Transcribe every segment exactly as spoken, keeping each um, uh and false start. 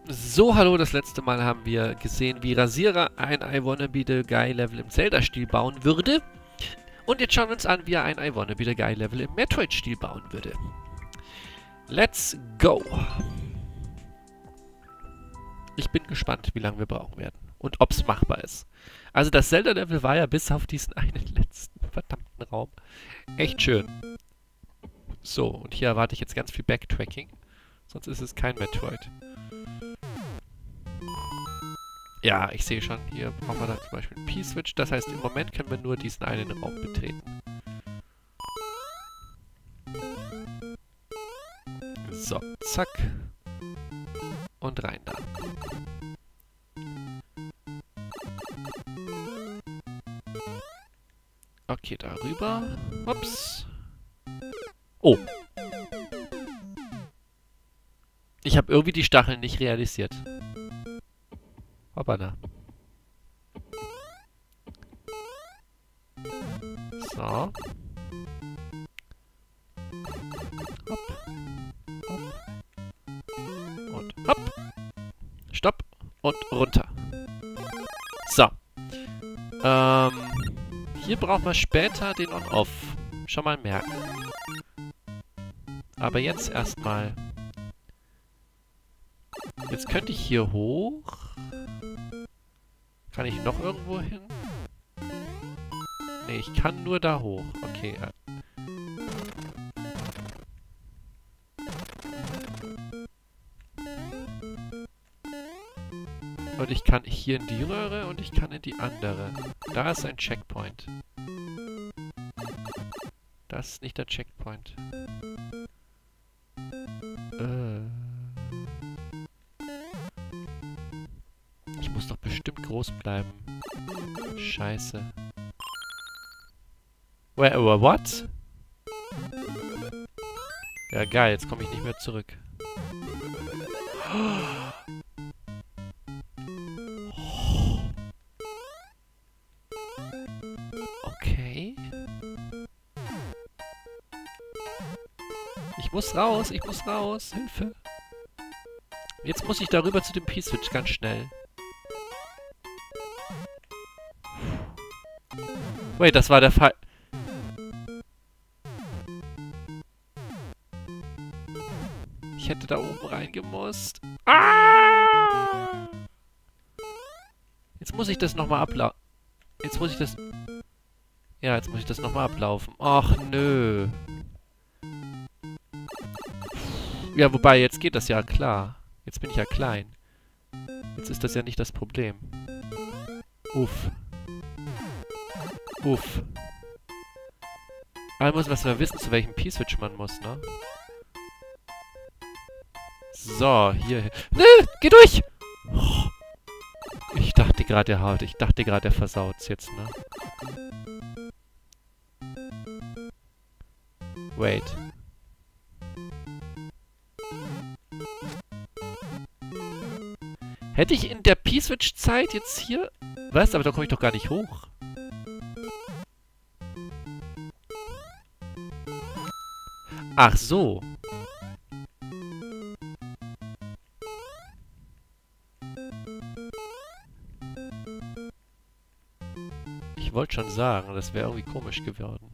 So, hallo, das letzte Mal haben wir gesehen, wie Rasierer ein I Wanna Be the Guy Level im Zelda-Stil bauen würde. Und jetzt schauen wir uns an, wie er ein I Wanna Be the Guy Level im Metroid-Stil bauen würde. Let's go! Ich bin gespannt, wie lange wir brauchen werden. Und ob es machbar ist. Also das Zelda-Level war ja bis auf diesen einen letzten verdammten Raum echt schön. So, und hier erwarte ich jetzt ganz viel Backtracking. Sonst ist es kein Metroid. Ja, ich sehe schon, hier brauchen wir dann zum Beispiel einen P-Switch. Das heißt, im Moment können wir nur diesen einen Raum betreten. So, zack. Und rein da. Okay, darüber. Ups. Oh. Ich habe irgendwie die Stacheln nicht realisiert. Hoppala. So. Hopp. Hopp. Und hopp. Stopp. Und runter. So. Ähm. Hier brauchen wir später den On-Off. Schon mal merken. Aber jetzt erstmal. Jetzt könnte ich hier hoch. Kann ich noch irgendwo hin? Nee, ich kann nur da hoch. Okay. Und ich kann hier in die Röhre und ich kann in die andere. Da ist ein Checkpoint. Das ist nicht der Checkpoint. Äh... Ich muss doch bestimmt groß bleiben. Scheiße. Wait, what? Ja, geil, jetzt komme ich nicht mehr zurück. Okay. Ich muss raus, ich muss raus. Hilfe. Jetzt muss ich darüber zu dem P-Switch ganz schnell. Wait, das war der Fall. Ich hätte da oben reingemusst. Ah! Jetzt muss ich das nochmal ablaufen. Jetzt muss ich das... Ja, jetzt muss ich das nochmal ablaufen. Ach, nö. Ja, wobei, jetzt geht das ja klar. Jetzt bin ich ja klein. Jetzt ist das ja nicht das Problem. Uff. Uff. Aber muss was wir wissen, zu welchem P-Switch man muss, ne? So, hier... Nö, geh durch! Oh, ich dachte gerade, der haut. Ich dachte gerade, der versaut's jetzt, ne? Wait. Hätte ich in der P-Switch-Zeit jetzt hier... Was? Aber da komme ich doch gar nicht hoch. Ach so. Ich wollte schon sagen, das wäre irgendwie komisch geworden.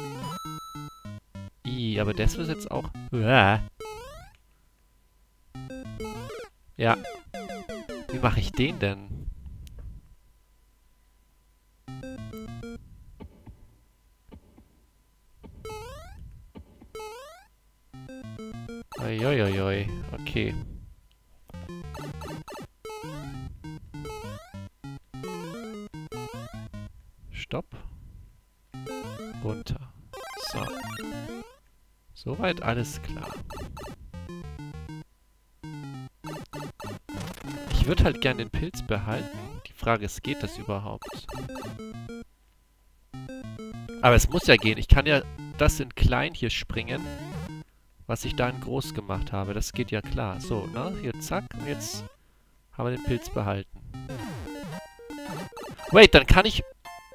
Ih, aber das ist jetzt auch... Uah. Ja. Wie mache ich den denn? Uiuiui, okay. Stopp. Runter. So. Soweit alles klar. Ich würde halt gern den Pilz behalten. Die Frage ist, geht das überhaupt? Aber es muss ja gehen. Ich kann ja das in klein hier springen, was ich da in groß gemacht habe. Das geht ja klar. So, ne? Hier, zack. Und jetzt haben wir den Pilz behalten. Wait, dann kann ich...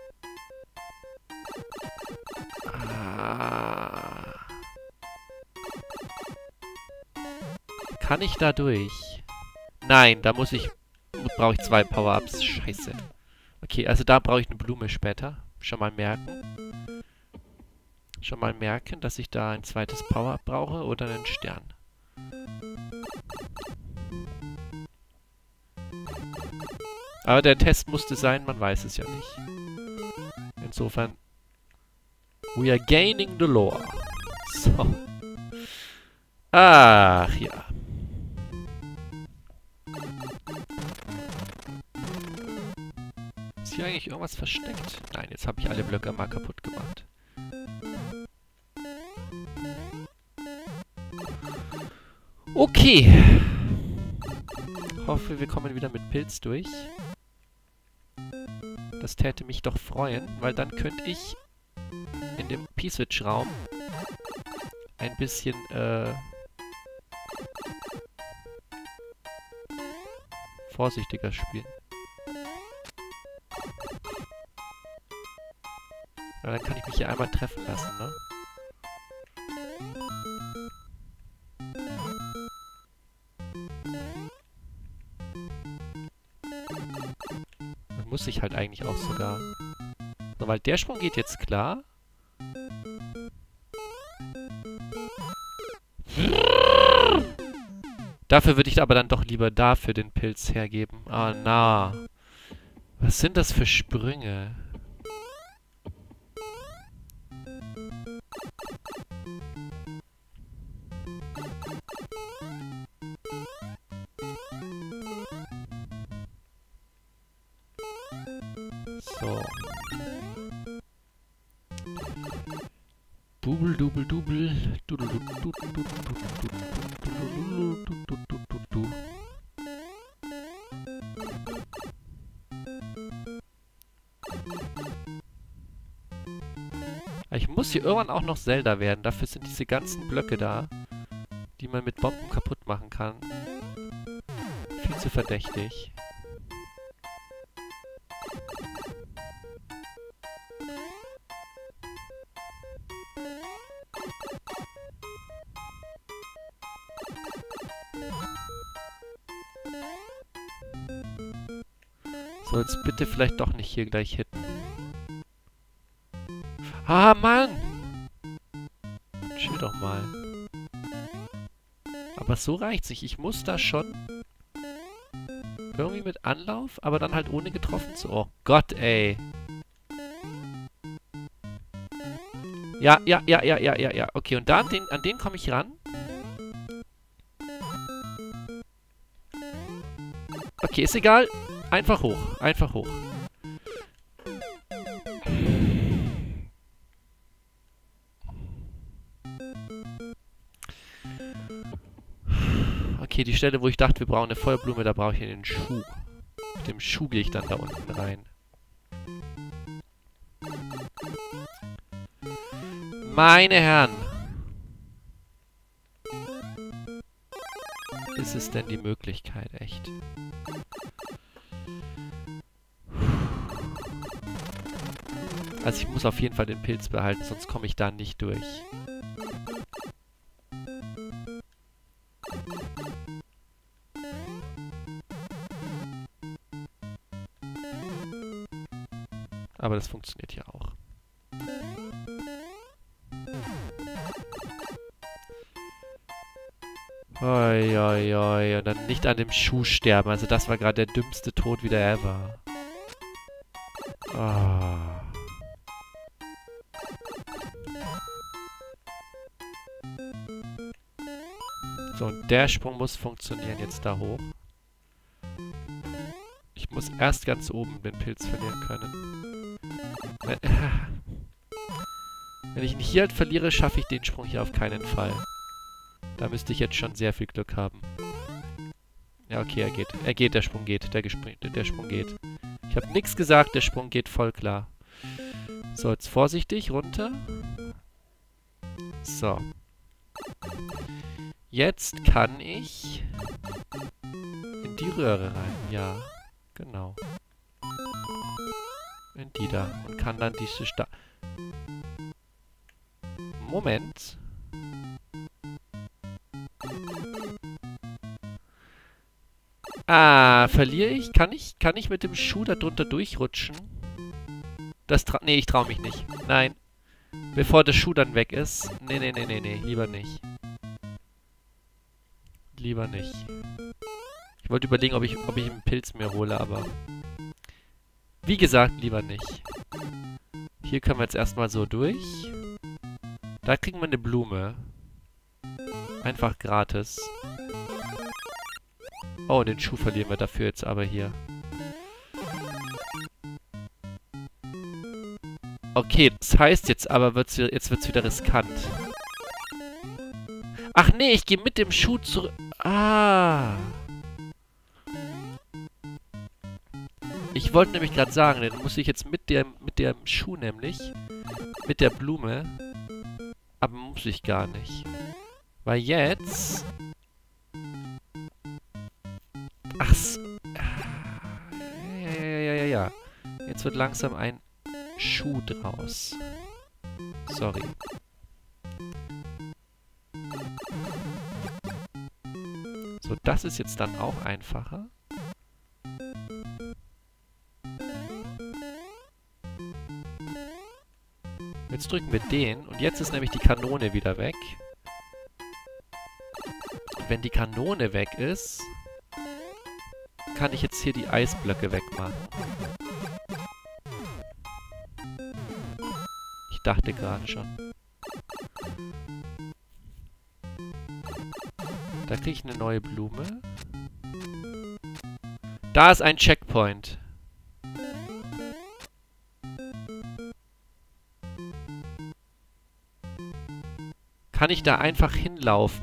Ah. Kann ich da durch? Nein, da muss ich... brauche ich zwei Power-Ups. Scheiße. Okay, also da brauche ich eine Blume später. Schon mal merken. Schon mal merken, dass ich da ein zweites Power-Up brauche oder einen Stern. Aber der Test musste sein, man weiß es ja nicht. Insofern... We are gaining the lore. So. Ach ja. Ist hier eigentlich irgendwas versteckt? Nein, jetzt habe ich alle Blöcke mal kaputt gemacht. Okay. Hoffe, wir kommen wieder mit Pilz durch. Das täte mich doch freuen, weil dann könnte ich in dem P-Switch-Raum ein bisschen, äh, vorsichtiger spielen. Ja, dann kann ich mich hier einmal treffen lassen, ne? Dann muss ich halt eigentlich auch sogar... So, weil der Sprung geht jetzt klar. Dafür würde ich aber dann doch lieber dafür den Pilz hergeben. Ah, na. Was sind das für Sprünge? So. Bubel, dubel, dubel. Dudel, dudel, dudel, dudel, dudel, dudel, dudel, dudel, dudel. Ich muss hier irgendwann auch noch Zelda werden. Dafür sind diese ganzen Blöcke da, die man mit Bomben kaputt machen kann, viel zu verdächtig. So, jetzt bitte vielleicht doch nicht hier gleich hitten. Ah, Mann! Chill doch mal. Aber so reicht's nicht. Ich muss da schon irgendwie mit Anlauf, aber dann halt ohne getroffen zu... Oh Gott, ey. Ja, ja, ja, ja, ja, ja, ja. Okay, und da an den, an den komme ich ran. Okay, ist egal. Einfach hoch. Einfach hoch. Okay, die Stelle, wo ich dachte, wir brauchen eine Feuerblume, da brauche ich einen Schuh. Mit dem Schuh gehe ich dann da unten rein. Meine Herren! Ist es denn die Möglichkeit, echt? Also ich muss auf jeden Fall den Pilz behalten, sonst komme ich da nicht durch. Aber das funktioniert ja auch. Oi, oi, oi. Und dann nicht an dem Schuh sterben. Also das war gerade der dümmste Tod wieder ever. Oh. So, und der Sprung muss funktionieren jetzt da hoch. Ich muss erst ganz oben den Pilz verlieren können. Wenn, wenn ich ihn hier halt verliere, schaffe ich den Sprung hier auf keinen Fall. Da müsste ich jetzt schon sehr viel Glück haben. Ja, okay, er geht. Er geht, der Sprung geht. Der, der Sprung geht. Ich habe nichts gesagt, der Sprung geht voll klar. So, jetzt vorsichtig, runter. So. Jetzt kann ich in die Röhre rein. Ja, genau. In die da. Und kann dann diese Sta... Moment. Ah, verliere ich? Kann ich? Kann ich mit dem Schuh da drunter durchrutschen? Das tra... Nee, ich traue mich nicht. Nein. Bevor der Schuh dann weg ist. Nee, nee, nee, nee, nee. Lieber nicht. Lieber nicht. Ich wollte überlegen, ob ich, ob ich einen Pilz mir hole, aber... Wie gesagt, lieber nicht. Hier können wir jetzt erstmal so durch. Da kriegen wir eine Blume. Einfach gratis. Oh, den Schuh verlieren wir dafür jetzt aber hier. Okay, das heißt jetzt aber, wird's, jetzt wird's wieder riskant. Ach nee, ich gehe mit dem Schuh zurück. Ah. Ich wollte nämlich gerade sagen, dann muss ich jetzt mit dem, mit dem Schuh nämlich, mit der Blume, aber muss ich gar nicht. Weil jetzt... Ach so. Ja, ja, ja, ja, ja. Jetzt wird langsam ein Schuh draus. Sorry. So, das ist jetzt dann auch einfacher. Jetzt drücken wir den und jetzt ist nämlich die Kanone wieder weg. Und wenn die Kanone weg ist, kann ich jetzt hier die Eisblöcke wegmachen. Ich dachte gerade schon. Da kriege ich eine neue Blume. Da ist ein Checkpoint. Kann ich da einfach hinlaufen?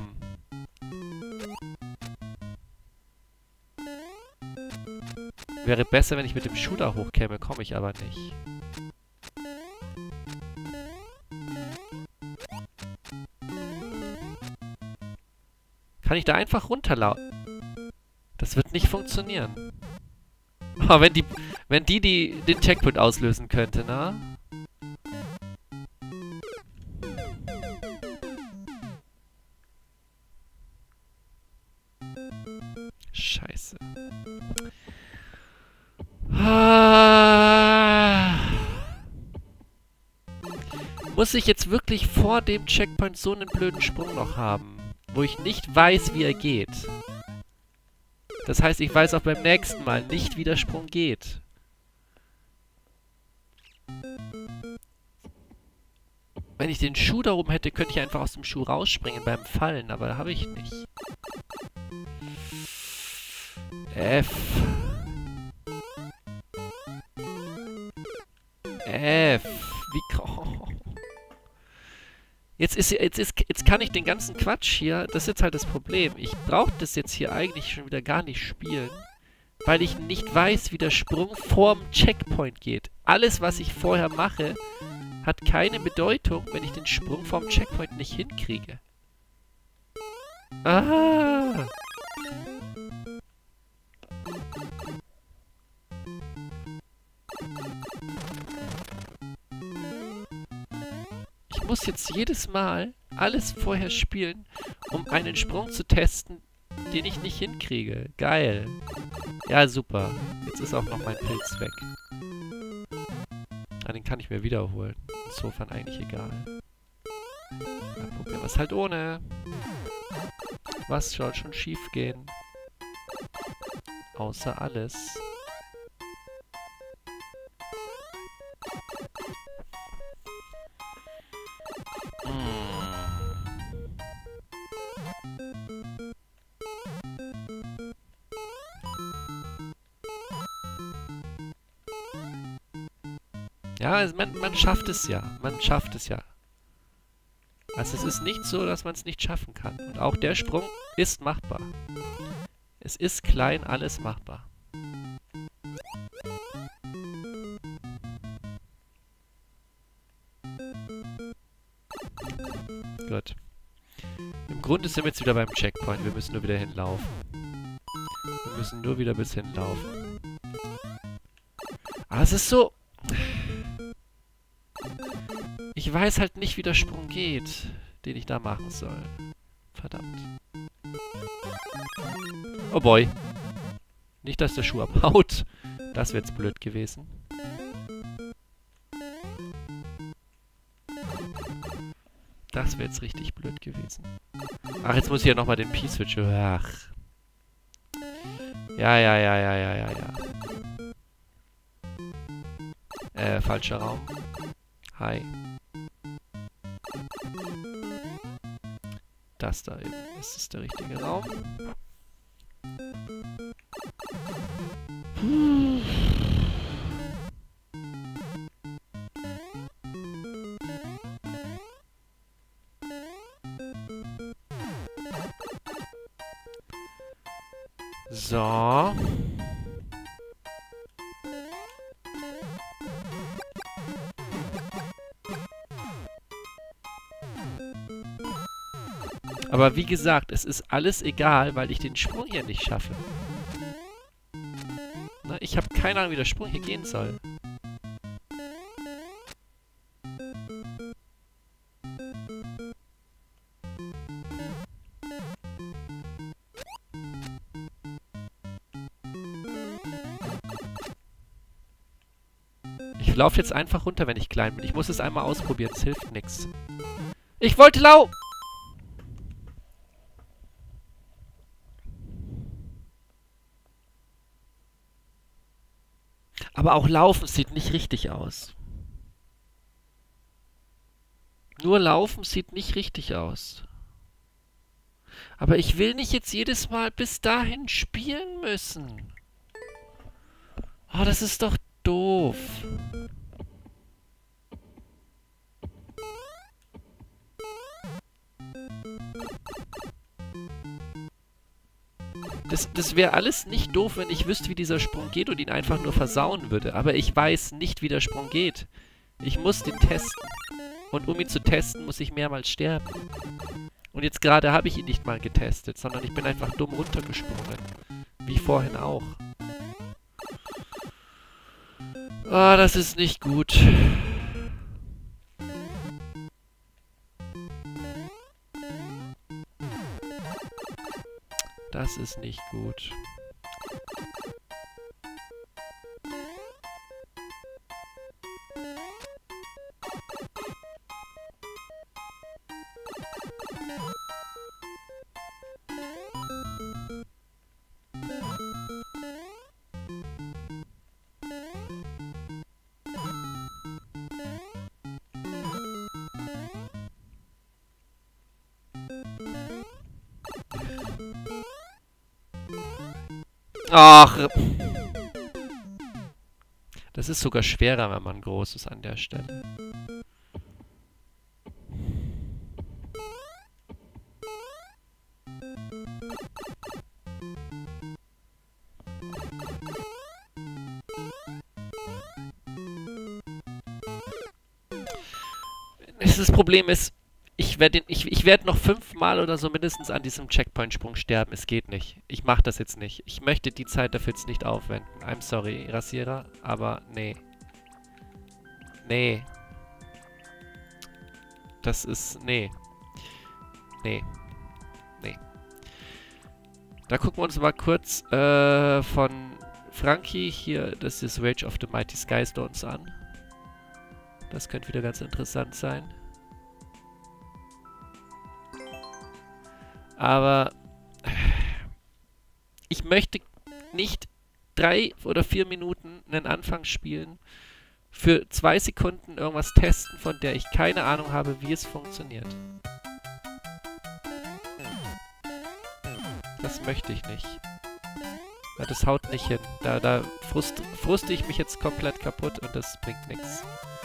Wäre besser, wenn ich mit dem Schuh da hochkäme, komme ich aber nicht. Kann ich da einfach runterlaufen? Das wird nicht funktionieren. Oh, wenn die, wenn die, die den Checkpoint auslösen könnte, na? Scheiße. Ah. Muss ich jetzt wirklich vor dem Checkpoint so einen blöden Sprung noch haben, wo ich nicht weiß, wie er geht? Das heißt, ich weiß auch beim nächsten Mal nicht, wie der Sprung geht. Wenn ich den Schuh da oben hätte, könnte ich einfach aus dem Schuh rausspringen beim Fallen, aber habe ich nicht. F. F. Wie... Oh. Jetzt ist, jetzt ist, jetzt kann ich den ganzen Quatsch hier, das ist jetzt halt das Problem. Ich brauche das jetzt hier eigentlich schon wieder gar nicht spielen, weil ich nicht weiß, wie der Sprung vorm Checkpoint geht. Alles, was ich vorher mache, hat keine Bedeutung, wenn ich den Sprung vorm Checkpoint nicht hinkriege. Ah! Ich muss jetzt jedes Mal alles vorher spielen, um einen Sprung zu testen, den ich nicht hinkriege. Geil. Ja, super. Jetzt ist auch noch mein Pilz weg. Ah, den kann ich mir wiederholen. Insofern eigentlich egal. Dann probieren wir es halt ohne. Was soll schon schief gehen? Außer alles. Ja, also man, man schafft es ja. Man schafft es ja. Also es ist nicht so, dass man es nicht schaffen kann. Und auch der Sprung ist machbar. Es ist klein, alles machbar. Gut. Im Grunde sind wir jetzt wieder beim Checkpoint. Wir müssen nur wieder hinlaufen. Wir müssen nur wieder bis hinlaufen. Aber es ist so... Ich weiß halt nicht, wie der Sprung geht, den ich da machen soll. Verdammt. Oh boy. Nicht, dass der Schuh abhaut. Das wäre jetzt blöd gewesen. Das wäre jetzt richtig blöd gewesen. Ach, jetzt muss ich ja nochmal den P-Switch. Ach. Ja, ja, ja, ja, ja, ja, ja. Äh, falscher Raum. Hi. Das da eben. Ist das der richtige Raum? Puh. So. Aber wie gesagt, es ist alles egal, weil ich den Sprung hier nicht schaffe. Na, ich habe keine Ahnung, wie der Sprung hier gehen soll. Ich laufe jetzt einfach runter, wenn ich klein bin. Ich muss es einmal ausprobieren, es hilft nichts. Ich wollte lau... Aber auch Laufen sieht nicht richtig aus. Nur Laufen sieht nicht richtig aus. Aber ich will nicht jetzt jedes Mal bis dahin spielen müssen. Oh, das ist doch doof. Das, das wäre alles nicht doof, wenn ich wüsste, wie dieser Sprung geht und ihn einfach nur versauen würde. Aber ich weiß nicht, wie der Sprung geht. Ich muss den testen. Und um ihn zu testen, muss ich mehrmals sterben. Und jetzt gerade habe ich ihn nicht mal getestet, sondern ich bin einfach dumm runtergesprungen. Wie vorhin auch. Ah, das ist nicht gut. Das ist nicht gut. Ach. Das ist sogar schwerer, wenn man groß ist an der Stelle. Das Problem ist, ich werde ich, ich werd noch fünfmal oder so mindestens an diesem Checkpoint-Sprung sterben. Es geht nicht. Ich mache das jetzt nicht. Ich möchte die Zeit dafür jetzt nicht aufwenden. I'm sorry, Rasierer, aber nee. Nee. Das ist... Nee. Nee. Nee. Da gucken wir uns mal kurz äh, von Frankie hier, das ist Rage of the Mighty Skystones an. Das könnte wieder ganz interessant sein. Aber ich möchte nicht drei oder vier Minuten einen Anfang spielen, für zwei Sekunden irgendwas testen, von der ich keine Ahnung habe, wie es funktioniert. Das möchte ich nicht. Ja, das haut nicht hin. Da, da frust, fruste ich mich jetzt komplett kaputt und das bringt nichts.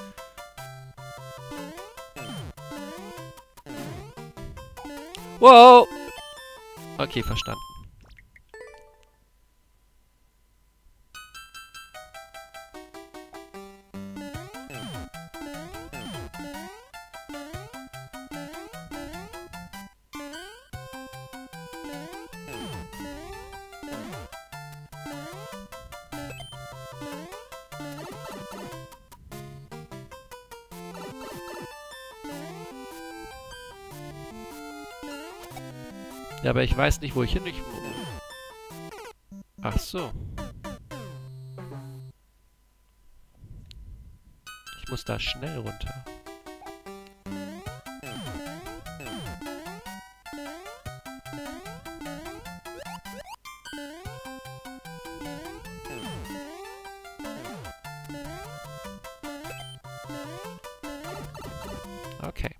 Wow! Okay, verstanden. Ja, aber ich weiß nicht, wo ich hin ich Ach so. Ich muss da schnell runter. Okay.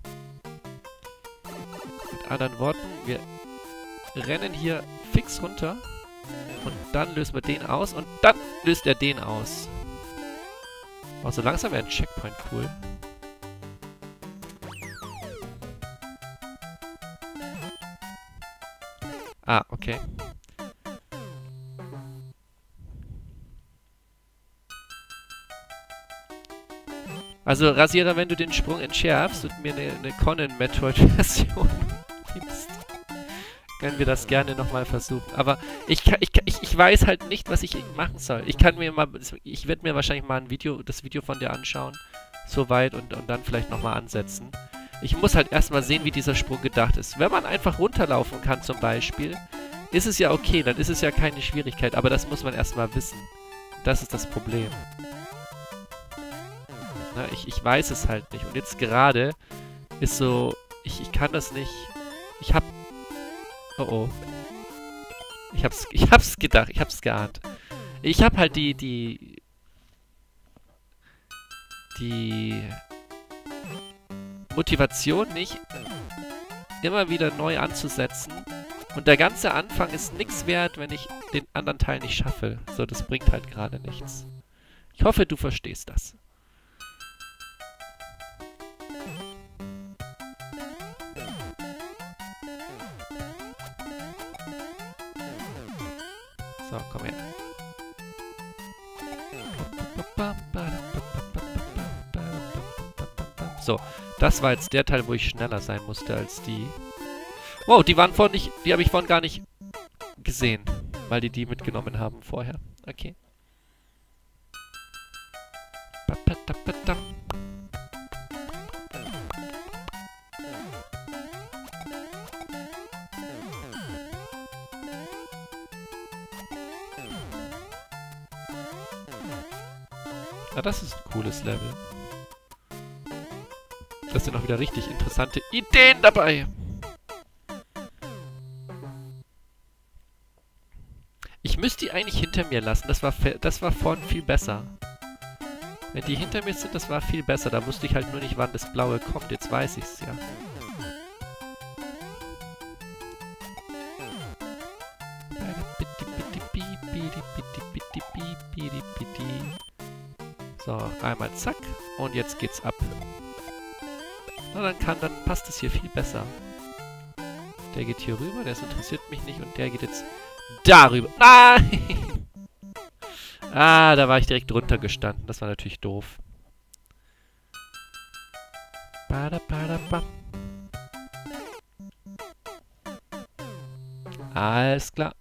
Mit anderen Worten, wir rennen hier fix runter und dann lösen wir den aus und dann löst er den aus. Oh, so langsam wäre ein Checkpoint cool. Ah, okay. Also, Rasierer, wenn du den Sprung entschärfst und mir eine, eine Conan-Metroid-Version gibst, können wir das gerne nochmal versuchen. Aber ich, kann, ich, ich, ich weiß halt nicht, was ich machen soll. Ich kann mir mal, ich werde mir wahrscheinlich mal ein Video, das Video von dir anschauen, soweit und, und dann vielleicht nochmal ansetzen. Ich muss halt erstmal sehen, wie dieser Sprung gedacht ist. Wenn man einfach runterlaufen kann zum Beispiel, ist es ja okay, dann ist es ja keine Schwierigkeit, aber das muss man erstmal wissen. Das ist das Problem. Na, ich, ich weiß es halt nicht. Und jetzt gerade ist so, ich, ich kann das nicht. Ich hab... Oh oh. Ich hab's, ich hab's gedacht, ich hab's geahnt. Ich hab halt die, die... Die... Motivation nicht, immer wieder neu anzusetzen. Und der ganze Anfang ist nichts wert, wenn ich den anderen Teil nicht schaffe. So, das bringt halt gerade nichts. Ich hoffe, du verstehst das. So, komm her. So, das war jetzt der Teil, wo ich schneller sein musste als die. Wow, die waren vorhin nicht, die habe ich vorhin gar nicht gesehen, weil die die mitgenommen haben vorher. Okay. Na, das ist ein cooles Level. Da sind auch wieder richtig interessante Ideen dabei. Ich müsste die eigentlich hinter mir lassen. Das war, das war vorhin viel besser. Wenn die hinter mir sind, das war viel besser. Da wusste ich halt nur nicht, wann das Blaue kommt. Jetzt weiß ich's ja. So, einmal zack. Und jetzt geht's ab. Na, dann kann, dann passt es hier viel besser. Der geht hier rüber, das interessiert mich nicht. Und der geht jetzt darüber. Nein! Ah, da war ich direkt drunter gestanden. Das war natürlich doof. Alles klar.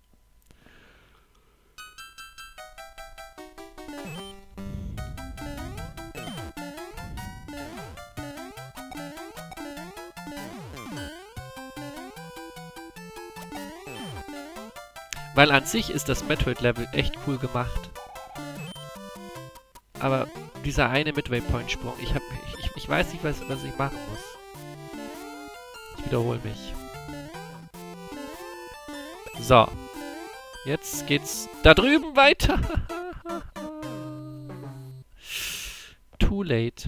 Weil an sich ist das Metroid-Level echt cool gemacht. Aber dieser eine Midway-Point-Sprung, ich, hab, ich, ich weiß nicht, was, was ich machen muss. Ich wiederhole mich. So. Jetzt geht's da drüben weiter. Too late.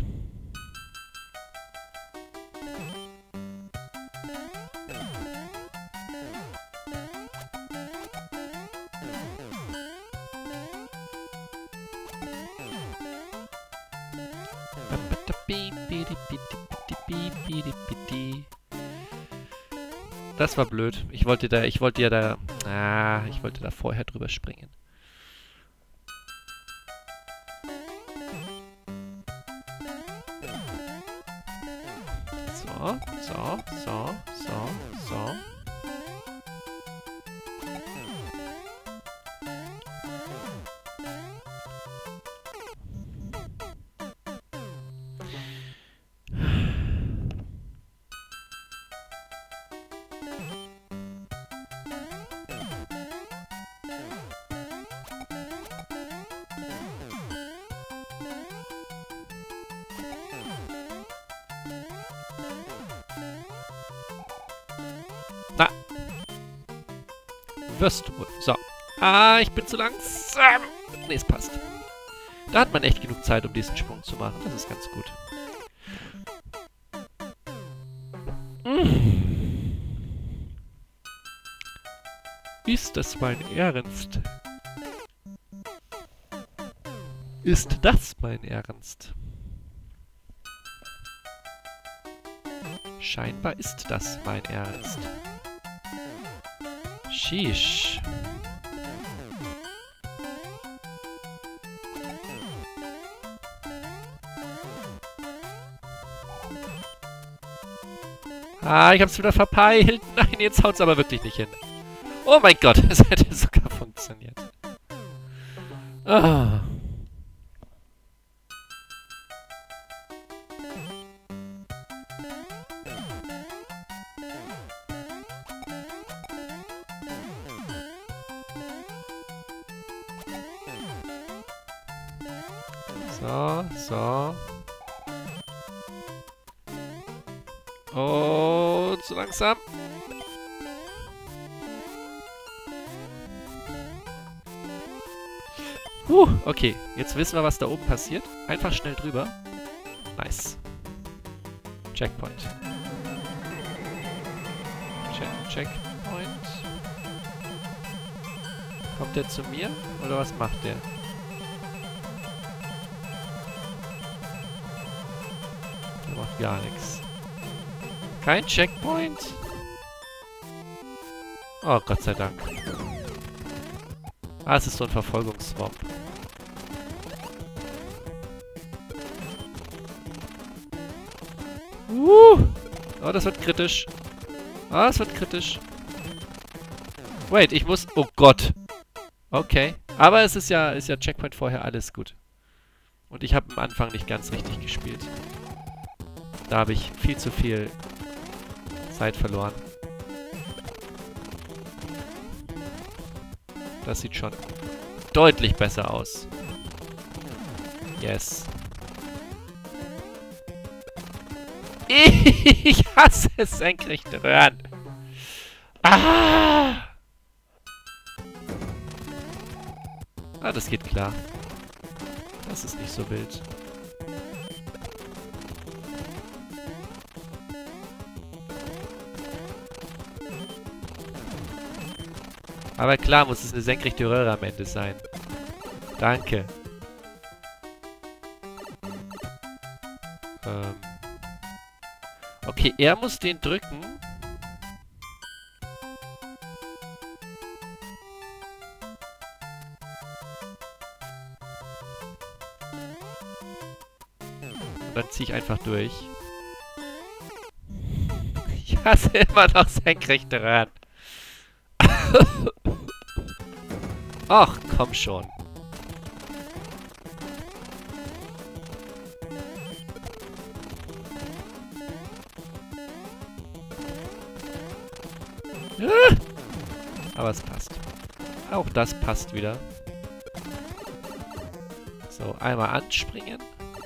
Das war blöd. Ich wollte da, ich wollte ja da, ah, ich wollte da vorher drüber springen. So, so, so, so, so. Wirst du wohl. So. Ah, ich bin zu langsam. Nee, es passt. Da hat man echt genug Zeit, um diesen Sprung zu machen. Das ist ganz gut. Mm. Ist das mein Ernst? Ist das mein Ernst? Scheinbar ist das mein Ernst. Sheesh. Ah, ich hab's wieder verpeilt. Nein, jetzt haut's aber wirklich nicht hin. Oh mein Gott, es hätte sogar funktioniert. Ah. So, so. Und so langsam. Puh, okay. Jetzt wissen wir, was da oben passiert. Einfach schnell drüber. Nice. Checkpoint. Check, Checkpoint. Kommt der zu mir? Oder was macht der? Der macht gar nichts. Kein Checkpoint? Oh, Gott sei Dank. Ah, es ist so ein Verfolgungsraum. Uh! Oh, das wird kritisch. Ah, es wird kritisch. Wait, ich muss... Oh Gott. Okay. Aber es ist ja, ist ja Checkpoint vorher, alles gut. Und ich habe am Anfang nicht ganz richtig gespielt. Da habe ich viel zu viel Zeit verloren. Das sieht schon deutlich besser aus. Yes. Ich hasse es, senkrechte Röhren. Ah! Ah, das geht klar. Das ist nicht so wild. Aber klar muss es eine senkrechte Röhre am Ende sein. Danke. Ähm. Okay, er muss den drücken. Und dann ziehe ich einfach durch. Ich hasse immer noch senkrechte Röhren. Ach, komm schon. Aber es passt. Auch das passt wieder. So, einmal anspringen.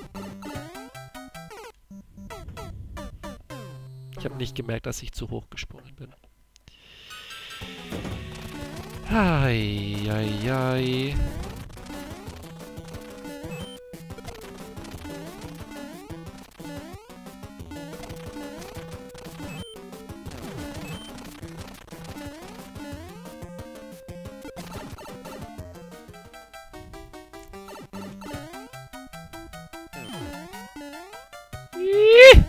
Ich habe nicht gemerkt, dass ich zu hoch gesprungen bin. Ai, ai, ai. Ih!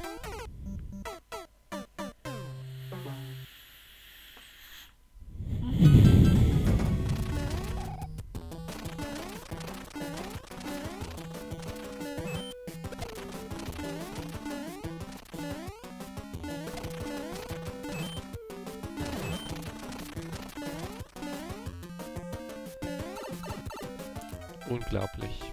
Unglaublich.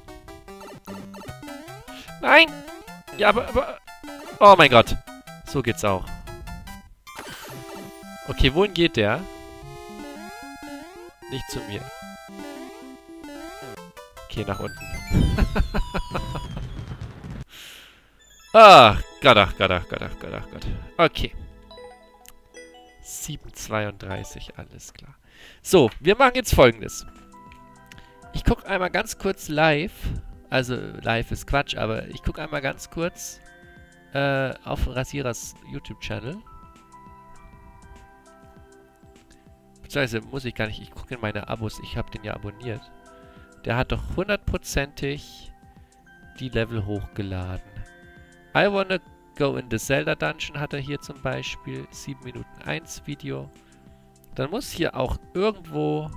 Nein! Ja, aber, aber... Oh mein Gott. So geht's auch. Okay, wohin geht der? Nicht zu mir. Okay, nach unten. Ach Gott, ach Gott, ach Gott, ach Gott, ach Gott. Okay. sieben zweiunddreißig, alles klar. So, wir machen jetzt Folgendes. Ich gucke einmal ganz kurz live. Also, live ist Quatsch, aber ich gucke einmal ganz kurz äh, auf Rasierers YouTube-Channel. Beziehungsweise muss ich gar nicht, ich gucke in meine Abos, ich habe den ja abonniert. Der hat doch hundertprozentig die Level hochgeladen. I wanna go in the Zelda Dungeon hat er hier zum Beispiel. sieben Minuten eins Video. Dann muss hier auch irgendwo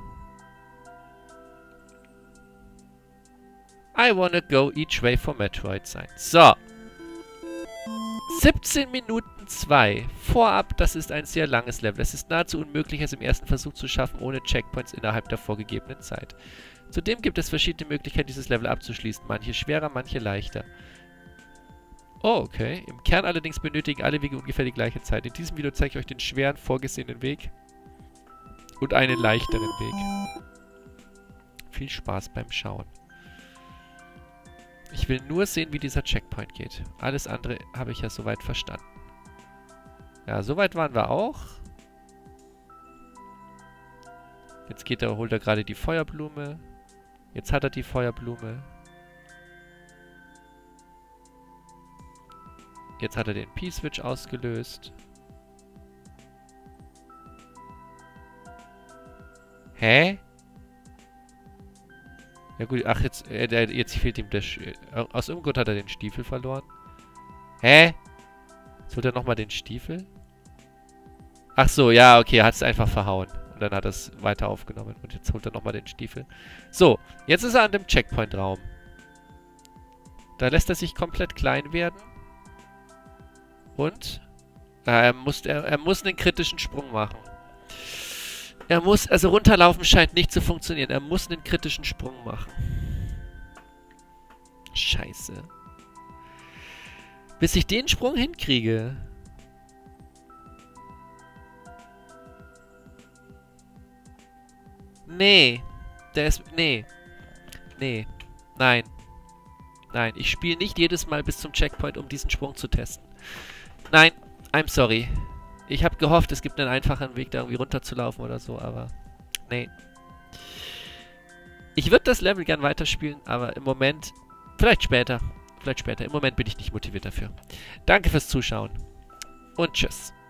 I wanna go each way for Metroid sein. So. siebzehn Minuten zwei. Vorab, das ist ein sehr langes Level. Es ist nahezu unmöglich, es im ersten Versuch zu schaffen, ohne Checkpoints innerhalb der vorgegebenen Zeit. Zudem gibt es verschiedene Möglichkeiten, dieses Level abzuschließen. Manche schwerer, manche leichter. Oh, okay. Im Kern allerdings benötigen alle Wege ungefähr die gleiche Zeit. In diesem Video zeige ich euch den schweren, vorgesehenen Weg und einen leichteren Weg. Viel Spaß beim Schauen. Ich will nur sehen, wie dieser Checkpoint geht. Alles andere habe ich ja soweit verstanden. Ja, soweit waren wir auch. Jetzt geht er, holt er gerade die Feuerblume. Jetzt hat er die Feuerblume. Jetzt hat er den P-Switch ausgelöst. Hä? Ja gut, ach jetzt, äh, jetzt fehlt ihm der... Sch aus irgendeinem Grund hat er den Stiefel verloren. Hä? Jetzt holt er nochmal den Stiefel? Ach so, ja, okay, er hat es einfach verhauen. Und dann hat er es weiter aufgenommen. Und jetzt holt er nochmal den Stiefel. So, jetzt ist er an dem Checkpoint-Raum. Da lässt er sich komplett klein werden. Und? Äh, er, muss, er, er muss einen kritischen Sprung machen. Er muss, also runterlaufen scheint nicht zu funktionieren. Er muss einen kritischen Sprung machen. Scheiße. Bis ich den Sprung hinkriege. Nee. Der ist, nee. Nee. Nein. Nein, ich spiele nicht jedes Mal bis zum Checkpoint, um diesen Sprung zu testen. Nein, I'm sorry. Ich habe gehofft, es gibt einen einfachen Weg, da irgendwie runterzulaufen oder so, aber nee. Ich würde das Level gern weiterspielen, aber im Moment, vielleicht später, vielleicht später. Im Moment bin ich nicht motiviert dafür. Danke fürs Zuschauen und tschüss.